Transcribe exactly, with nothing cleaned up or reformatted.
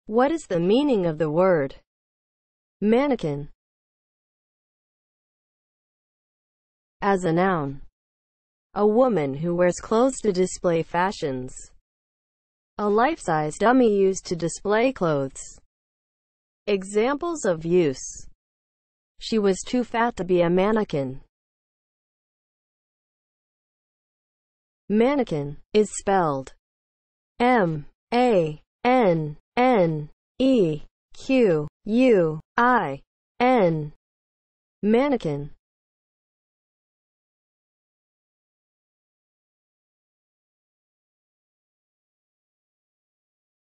What is the meaning of the word mannequin? As a noun, a woman who wears clothes to display fashions. A life-size dummy used to display clothes. Examples of use: she was too fat to be a mannequin. Mannequin is spelled M A N N E Q U I N. Mannequin